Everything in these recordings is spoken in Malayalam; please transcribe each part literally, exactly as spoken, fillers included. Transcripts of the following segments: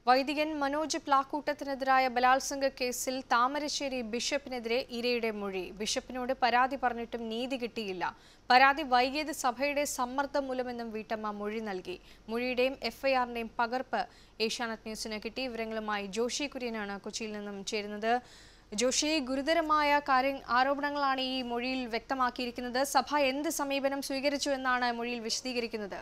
വൈദികൻ മനോജ് പ്ലാക്കൂട്ടത്തിനെതിരായ ബലാത്സംഗ കേസിൽ താമരശ്ശേരി ബിഷപ്പിനെതിരെ ഇരയുടെ മൊഴി. ബിഷപ്പിനോട് പരാതി പറഞ്ഞിട്ടും നീതി കിട്ടിയില്ല. പരാതി വൈകിയത് സഭയുടെ സമ്മർദ്ദം മൂലമെന്നും വീട്ടമ്മ മൊഴി നൽകി. മൊഴിയുടെയും എഫ്ഐആറിന്റെയും പകർപ്പ് ഏഷ്യാനെറ്റ് ന്യൂസിന് കിട്ടി. വിവരങ്ങളുമായി ജോഷി കുര്യനാണ് കൊച്ചിയിൽ നിന്നും ചേരുന്നത്. ജോഷി, ഗുരുതരമായ കാര്യ ആരോപണങ്ങളാണ് ഈ മൊഴിയിൽ വ്യക്തമാക്കിയിരിക്കുന്നത്. സഭ എന്ത് സമീപനം സ്വീകരിച്ചു എന്നാണ് മൊഴിയിൽ വിശദീകരിക്കുന്നത്?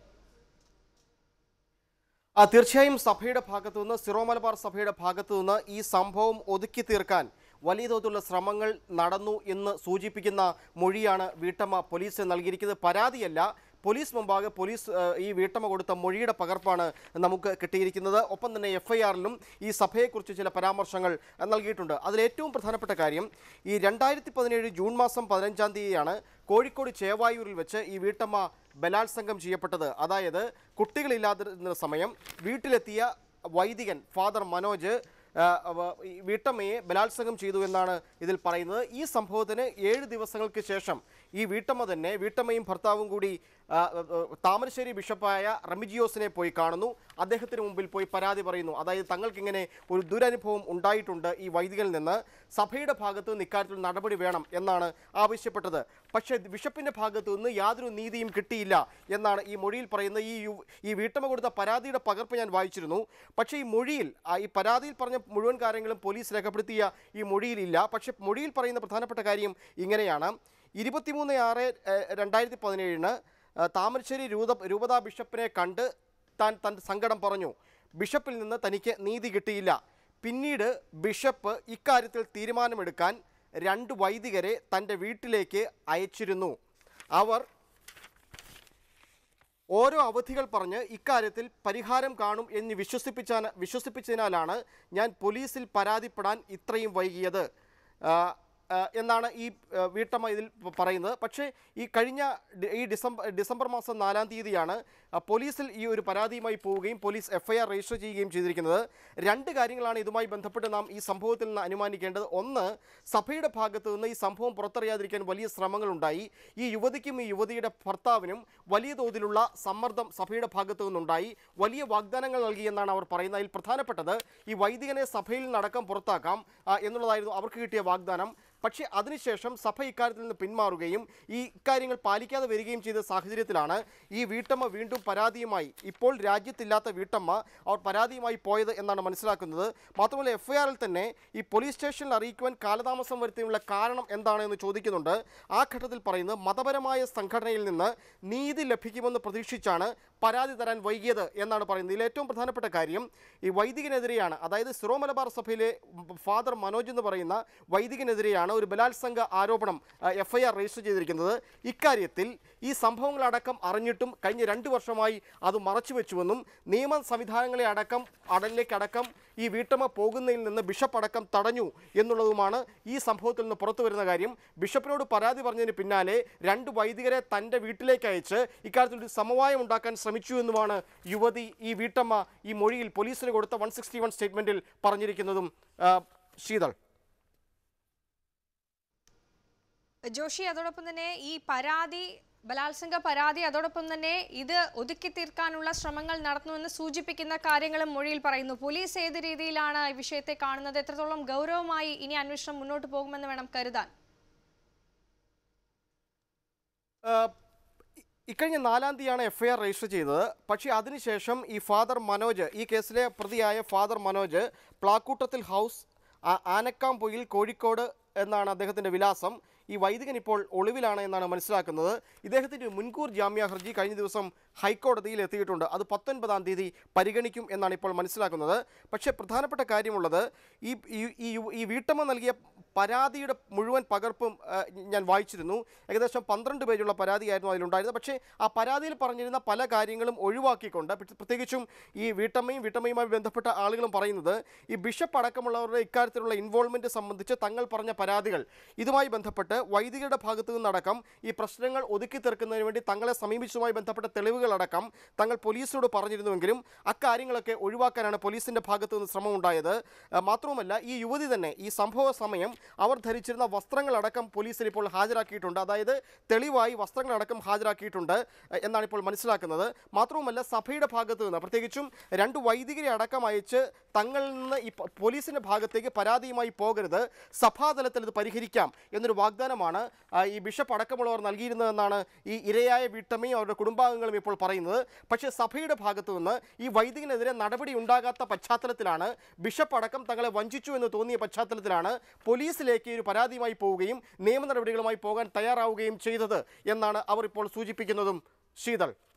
തീർച്ചയായും സഭയുടെ ഭാഗത്തു നിന്ന്, സിറോ മലബാർ സഭയുടെ ഭാഗത്തു നിന്ന് ഈ സംഭവം ഒതുക്കി തീർക്കാൻ വലിയ തോതിലുള്ള ശ്രമങ്ങൾ നടന്നു എന്ന് സൂചിപ്പിക്കുന്ന മൊഴിയാണ് വീട്ടമ്മ പോലീസിന് നൽകിയിരിക്കുന്നത്. പരാതിയല്ല, പോലീസ് മുമ്പാകെ പോലീസ് ഈ വീട്ടമ്മ കൊടുത്ത മൊഴിയുടെ പകർപ്പാണ് നമുക്ക് കിട്ടിയിരിക്കുന്നത്. ഒപ്പം തന്നെ എഫ് ഐ ആറിലും ഈ സഭയെക്കുറിച്ച് ചില പരാമർശങ്ങൾ നൽകിയിട്ടുണ്ട്. അതിലേറ്റവും പ്രധാനപ്പെട്ട കാര്യം, ഈ രണ്ടായിരത്തി പതിനേഴ് ജൂൺ മാസം പതിനഞ്ചാം തീയതിയാണ് കോഴിക്കോട് ചേവായൂരിൽ വെച്ച് ഈ വീട്ടമ്മ ബലാത്സംഗം ചെയ്യപ്പെട്ടത്. അതായത് കുട്ടികളില്ലാതിരുന്ന സമയം വീട്ടിലെത്തിയ വൈദികൻ ഫാദർ മനോജ് വീട്ടമ്മയെ ബലാത്സംഗം ചെയ്തു എന്നാണ് ഇതിൽ പറയുന്നത്. ഈ സംഭവത്തിന് ഏഴ് ദിവസങ്ങൾക്ക് ശേഷം ഈ വീട്ടമ്മ തന്നെ വീട്ടമ്മയും ഭർത്താവും കൂടി താമരശ്ശേരി ബിഷപ്പായ റെമിജിയോസിനെ പോയി കാണുന്നു. അദ്ദേഹത്തിന് മുമ്പിൽ പോയി പരാതി പറയുന്നു. അതായത് തങ്ങൾക്കിങ്ങനെ ഒരു ദുരനുഭവം ഉണ്ടായിട്ടുണ്ട് ഈ വൈദികനിൽ നിന്ന്, സഭയുടെ ഭാഗത്ത് നിന്ന് ഇക്കാര്യത്തിൽ നടപടി വേണം എന്നാണ് ആവശ്യപ്പെട്ടത്. പക്ഷേ ബിഷപ്പിൻ്റെ ഭാഗത്തു നിന്ന് യാതൊരു നീതിയും കിട്ടിയില്ല എന്നാണ് ഈ മൊഴിയിൽ പറയുന്നത്. ഈ ഈ വീട്ടമ്മ കൊടുത്ത പരാതിയുടെ പകർപ്പ് ഞാൻ വായിച്ചിരുന്നു. പക്ഷേ ഈ മൊഴിയിൽ ഈ പരാതിയിൽ പറഞ്ഞ മുഴുവൻ കാര്യങ്ങളും പോലീസ് രേഖപ്പെടുത്തിയ ഈ മൊഴിയിലില്ല. പക്ഷേ മൊഴിയിൽ പറയുന്ന പ്രധാനപ്പെട്ട കാര്യം ഇങ്ങനെയാണ്: ഇരുപത്തിമൂന്ന് ആറ് രണ്ടായിരത്തി പതിനേഴിന് താമരശ്ശേരി രൂപ രൂപതാ ബിഷപ്പിനെ കണ്ട് താൻ തൻ്റെ സങ്കടം പറഞ്ഞു. ബിഷപ്പിൽ നിന്ന് തനിക്ക് നീതി കിട്ടിയില്ല. പിന്നീട് ബിഷപ്പ് ഇക്കാര്യത്തിൽ തീരുമാനമെടുക്കാൻ രണ്ട് വൈദികരെ തൻ്റെ വീട്ടിലേക്ക് അയച്ചിരുന്നു. അവർ ഓരോ അവധികൾ പറഞ്ഞ് ഇക്കാര്യത്തിൽ പരിഹാരം കാണും എന്ന് വിശ്വസിപ്പിച്ചാൽ വിശ്വസിപ്പിച്ചതിനാലാണ് ഞാൻ പോലീസിൽ പരാതിപ്പെടാൻ ഇത്രയും വൈകിയത് എന്നാണ് ഈ വീട്ടമ്മ ഇതിൽ പറയുന്നത്. പക്ഷേ ഈ കഴിഞ്ഞ ഈ ഡിസംബർ ഡിസംബർ മാസം നാലാം തീയതിയാണ് പോലീസിൽ ഈ ഒരു പരാതിയുമായി പോവുകയും police F I R register ചെയ്യുകയും ചെയ്തിരിക്കുന്നത്. രണ്ട് കാര്യങ്ങളാണ് ഇതുമായി ബന്ധപ്പെട്ട് നാം ഈ സംഭവത്തിൽ നിന്ന് അനുമാനിക്കേണ്ടത്. ഒന്ന്, സഭയുടെ ഭാഗത്തു നിന്ന് ഈ സംഭവം പുറത്തറിയാതിരിക്കാൻ വലിയ ശ്രമങ്ങളുണ്ടായി. ഈ യുവതിക്കും ഈ യുവതിയുടെ ഭർത്താവിനും വലിയ തോതിലുള്ള സമ്മർദ്ദം സഭയുടെ ഭാഗത്തു നിന്നുണ്ടായി. വലിയ വാഗ്ദാനങ്ങൾ നൽകിയെന്നാണ് അവർ പറയുന്നത്. അതിൽ പ്രധാനപ്പെട്ടത് ഈ വൈദികനെ സഭയിൽ നിന്നടക്കം പുറത്താക്കാം എന്നുള്ളതായിരുന്നു അവർക്ക് കിട്ടിയ വാഗ്ദാനം. പക്ഷേ അതിനുശേഷം സഭ ഇക്കാര്യത്തിൽ നിന്ന് പിന്മാറുകയും ഈ ഇക്കാര്യങ്ങൾ പാലിക്കാതെ വരികയും ചെയ്ത സാഹചര്യത്തിലാണ് ഈ വീട്ടമ്മ വീണ്ടും പരാതിയുമായി, ഇപ്പോൾ രാജ്യത്തില്ലാത്ത വീട്ടമ്മ അവർ പരാതിയുമായി പോയത് എന്നാണ് മനസ്സിലാക്കുന്നത്. മാത്രമല്ല എഫ് ഐ ആറിൽ തന്നെ ഈ പോലീസ് സ്റ്റേഷനിൽ അറിയിക്കുവാൻ കാലതാമസം വരുത്തിയുള്ള കാരണം എന്താണ് എന്ന് ചോദിക്കുന്നുണ്ട്. ആ ഘട്ടത്തിൽ പറയുന്നത്, മതപരമായ സംഘടനയിൽ നിന്ന് നീതി ലഭിക്കുമെന്ന് പ്രതീക്ഷിച്ചാണ് പരാതി തരാൻ വൈകിയത് എന്നാണ് പറയുന്നത്. ഇതിൽ ഏറ്റവും പ്രധാനപ്പെട്ട കാര്യം ഈ വൈദികനെതിരെയാണ്. അതായത് സിറോ മലബാർ സഭയിലെ ഫാദർ മനോജ് എന്ന് പറയുന്ന വൈദികനെതിരെയാണ് ഒരു ബലാത്സംഗ ആരോപണം എഫ് ഐ ആർ രജിസ്റ്റർ ചെയ്തിരിക്കുന്നത്. ഇക്കാര്യത്തിൽ ഈ സംഭവങ്ങളടക്കം അറിഞ്ഞിട്ടും കഴിഞ്ഞ രണ്ട് വർഷമായി അത് മറച്ചുവെച്ചുവെന്നും നിയമ സംവിധാനങ്ങളെ അടക്കം അടലിലേക്കടക്കം ഈ വീട്ടമ്മ പോകുന്നതിൽ നിന്ന് ബിഷപ്പ് അടക്കം തടഞ്ഞു എന്നുള്ളതുമാണ് ഈ സംഭവത്തിൽ നിന്ന് പുറത്തു വരുന്ന കാര്യം. ബിഷപ്പിനോട് പരാതി പറഞ്ഞതിന് പിന്നാലെ രണ്ട് വൈദികരെ തൻ്റെ വീട്ടിലേക്ക് അയച്ച് ഇക്കാര്യത്തിൽ ഒരു സമവായം ഉണ്ടാക്കാൻ ശ്രമിച്ചു എന്നുമാണ് യുവതി ഈ വീട്ടമ്മ ഈ മൊഴിയിൽ പോലീസിന് കൊടുത്ത വൺ സിക്സ്റ്റി വൺ സ്റ്റേറ്റ്മെൻറ്റിൽ പറഞ്ഞിരിക്കുന്നതും. ശീതൾ. ജോഷി, അതോടൊപ്പം തന്നെ ഈ പരാതി ബലാത്സംഗ പരാതി അതോടൊപ്പം തന്നെ ഇത് ഒതുക്കി തീർക്കാനുള്ള ശ്രമങ്ങൾ നടത്തുമെന്ന് സൂചിപ്പിക്കുന്ന കാര്യങ്ങളും മൊഴിയിൽ പറയുന്നു. പോലീസ് ഏത് രീതിയിലാണ് ഈ വിഷയത്തെ കാണുന്നത്? എത്രത്തോളം ഗൗരവമായി ഇനി അന്വേഷണം മുന്നോട്ട് പോകുമെന്ന് വേണം കരുതാൻ? ഇക്കഴിഞ്ഞ നാലാം തീയതിയാണ് എഫ് ഐ ആർ രജിസ്റ്റർ ചെയ്തത്. പക്ഷേ അതിനുശേഷം ഈ ഫാദർ മനോജ്, ഈ കേസിലെ പ്രതിയായ ഫാദർ മനോജ് പ്ലാക്കൂട്ടത്തിൽ ഹൗസ്, ആനക്കാംപൊയിൽ, കോഴിക്കോട് എന്നാണ് അദ്ദേഹത്തിൻ്റെ വിലാസം. ഈ വൈദികൻ ഇപ്പോൾ ഒളിവിലാണ് എന്നാണ് മനസ്സിലാക്കുന്നത്. ഇദ്ദേഹത്തിൻ്റെ മുൻകൂർ ജാമ്യ ഹർജി കഴിഞ്ഞ ദിവസം ഹൈക്കോടതിയിൽ എത്തിയിട്ടുണ്ട്. അത് പത്തൊൻപതാം തീയതി പരിഗണിക്കും എന്നാണ് ഇപ്പോൾ മനസ്സിലാക്കുന്നത്. പക്ഷേ പ്രധാനപ്പെട്ട കാര്യമുള്ളത്, ഈ ഈ വീട്ടമ്മ നൽകിയ പരാതിയുടെ മുഴുവൻ പകർപ്പും ഞാൻ വായിച്ചിരുന്നു. ഏകദേശം പന്ത്രണ്ട് പേജുള്ള പരാതിയായിരുന്നു അതിലുണ്ടായിരുന്നത്. പക്ഷേ ആ പരാതിയിൽ പറഞ്ഞിരുന്ന പല കാര്യങ്ങളും ഒഴിവാക്കിക്കൊണ്ട്, പ്രത്യേകിച്ചും ഈ വീട്ടമ്മയും വീട്ടമ്മയുമായി ബന്ധപ്പെട്ട ആളുകളും പറയുന്നത്, ഈ ബിഷപ്പ് അടക്കമുള്ളവരുടെ ഇക്കാര്യത്തിലുള്ള ഇൻവോൾവ്മെൻറ്റ് സംബന്ധിച്ച് തങ്ങൾ പറഞ്ഞ പരാതികൾ ഇതുമായി ബന്ധപ്പെട്ട് വൈദികരുടെ ഭാഗത്തു നിന്നടക്കം ഈ പ്രശ്നങ്ങൾ ഒതുക്കി തീർക്കുന്നതിന് വേണ്ടി തങ്ങളെ സമീപിച്ചതുമായി ബന്ധപ്പെട്ട തെളിവുകളടക്കം തങ്ങൾ പോലീസിനോട് പറഞ്ഞിരുന്നുവെങ്കിലും അക്കാര്യങ്ങളൊക്കെ ഒഴിവാക്കാനാണ് പോലീസിൻ്റെ ഭാഗത്തു നിന്ന് ശ്രമം ഉണ്ടായത്. മാത്രവുമല്ല, ഈ യുവതി തന്നെ ഈ സംഭവ സമയം അവർ ധരിച്ചിരുന്ന വസ്ത്രങ്ങളടക്കം പോലീസിൽ ഇപ്പോൾ ഹാജരാക്കിയിട്ടുണ്ട്. അതായത് തെളിവായി വസ്ത്രങ്ങളടക്കം ഹാജരാക്കിയിട്ടുണ്ട് എന്നാണ് ഇപ്പോൾ മനസ്സിലാക്കുന്നത്. മാത്രവുമല്ല, സഭയുടെ ഭാഗത്തു നിന്ന് പ്രത്യേകിച്ചും രണ്ട് വൈദികരെ അടക്കം അയച്ച് തങ്ങളിൽ നിന്ന് ഈ പോലീസിൻ്റെ ഭാഗത്തേക്ക് പരാതിയുമായി പോകരുത്, സഭാതലത്തിൽ ഇത് പരിഹരിക്കാം എന്നൊരു വാഗ്ദാനമാണ് ഈ ബിഷപ്പ് അടക്കമുള്ളവർ നൽകിയിരുന്നതെന്നാണ് ഈ ഇരയായ വീട്ടമ്മയും അവരുടെ കുടുംബാംഗങ്ങളും ഇപ്പോൾ പറയുന്നത്. പക്ഷേ സഭയുടെ ഭാഗത്തു നിന്ന് ഈ വൈദികനെതിരെ നടപടി ഉണ്ടാകാത്ത പശ്ചാത്തലത്തിലാണ്, ബിഷപ്പ് അടക്കം തങ്ങളെ വഞ്ചിച്ചു എന്ന് തോന്നിയ പശ്ചാത്തലത്തിലാണ് പോലീസിലേക്ക് ഒരു പരാതിയുമായി പോവുകയും നിയമ നടപടികളുമായി പോകാൻ തയ്യാറാവുകയും ചെയ്തത് എന്നാണ് അവർ ഇപ്പോൾ സൂചിപ്പിക്കുന്നതും. ശീതൾ.